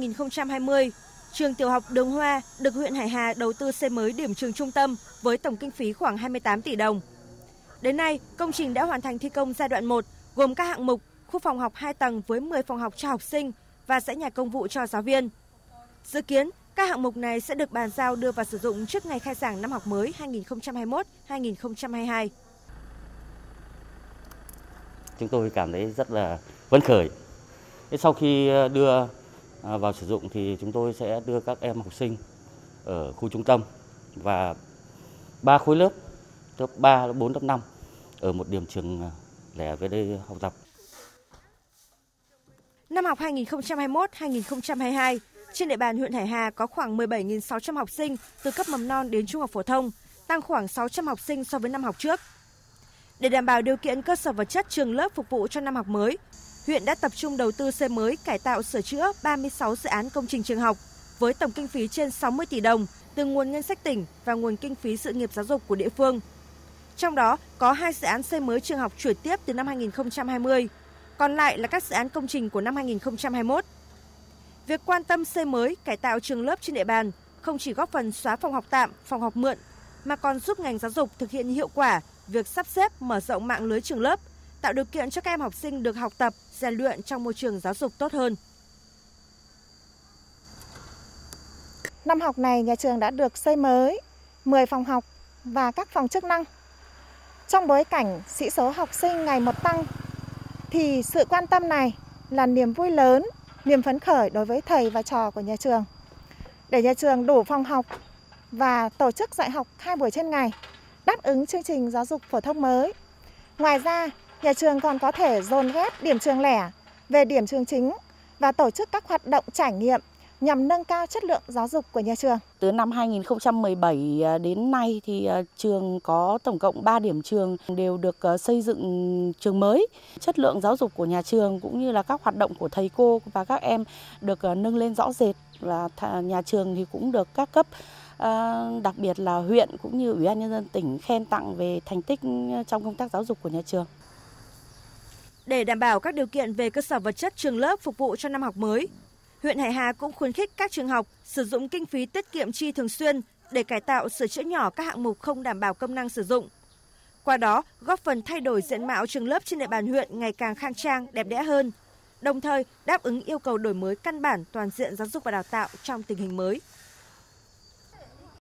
2020, trường tiểu học Đường Hoa được huyện Hải Hà đầu tư xây mới điểm trường trung tâm với tổng kinh phí khoảng 28 tỷ đồng. Đến nay, công trình đã hoàn thành thi công giai đoạn 1, gồm các hạng mục khu phòng học 2 tầng với 10 phòng học cho học sinh và dãy nhà công vụ cho giáo viên. Dự kiến, các hạng mục này sẽ được bàn giao đưa vào sử dụng trước ngày khai giảng năm học mới 2021-2022. Chúng tôi cảm thấy rất là phấn khởi. Sau khi đưa vào sử dụng thì chúng tôi sẽ đưa các em học sinh ở khu trung tâm và 3 khối lớp 3, lớp 4, lớp 5 ở một điểm trường lẻ về đây học tập. Năm học 2021-2022, trên địa bàn huyện Hải Hà có khoảng 17.600 học sinh từ cấp mầm non đến trung học phổ thông, tăng khoảng 600 học sinh so với năm học trước. Để đảm bảo điều kiện cơ sở vật chất trường lớp phục vụ cho năm học mới, huyện đã tập trung đầu tư xây mới, cải tạo, sửa chữa 36 dự án công trình trường học với tổng kinh phí trên 60 tỷ đồng từ nguồn ngân sách tỉnh và nguồn kinh phí sự nghiệp giáo dục của địa phương. Trong đó có 2 dự án xây mới trường học chuyển tiếp từ năm 2020, còn lại là các dự án công trình của năm 2021. Việc quan tâm xây mới, cải tạo trường lớp trên địa bàn không chỉ góp phần xóa phòng học tạm, phòng học mượn, mà còn giúp ngành giáo dục thực hiện hiệu quả việc sắp xếp mở rộng mạng lưới trường lớp, tạo điều kiện cho các em học sinh được học tập, rèn luyện trong môi trường giáo dục tốt hơn. Năm học này, nhà trường đã được xây mới 10 phòng học và các phòng chức năng. Trong bối cảnh sĩ số học sinh ngày một tăng, thì sự quan tâm này là niềm vui lớn, niềm phấn khởi đối với thầy và trò của nhà trường. Để nhà trường đủ phòng học và tổ chức dạy học 2 buổi trên ngày, đáp ứng chương trình giáo dục phổ thông mới. Ngoài ra, nhà trường còn có thể dồn ghép điểm trường lẻ về điểm trường chính và tổ chức các hoạt động trải nghiệm nhằm nâng cao chất lượng giáo dục của nhà trường. Từ năm 2017 đến nay thì trường có tổng cộng 3 điểm trường đều được xây dựng trường mới. Chất lượng giáo dục của nhà trường cũng như là các hoạt động của thầy cô và các em được nâng lên rõ rệt, và nhà trường thì cũng được các cấp, đặc biệt là huyện cũng như Ủy ban Nhân dân tỉnh khen tặng về thành tích trong công tác giáo dục của nhà trường. Để đảm bảo các điều kiện về cơ sở vật chất trường lớp phục vụ cho năm học mới, huyện Hải Hà cũng khuyến khích các trường học sử dụng kinh phí tiết kiệm chi thường xuyên để cải tạo, sửa chữa nhỏ các hạng mục không đảm bảo công năng sử dụng. Qua đó, góp phần thay đổi diện mạo trường lớp trên địa bàn huyện ngày càng khang trang, đẹp đẽ hơn, đồng thời đáp ứng yêu cầu đổi mới căn bản toàn diện giáo dục và đào tạo trong tình hình mới.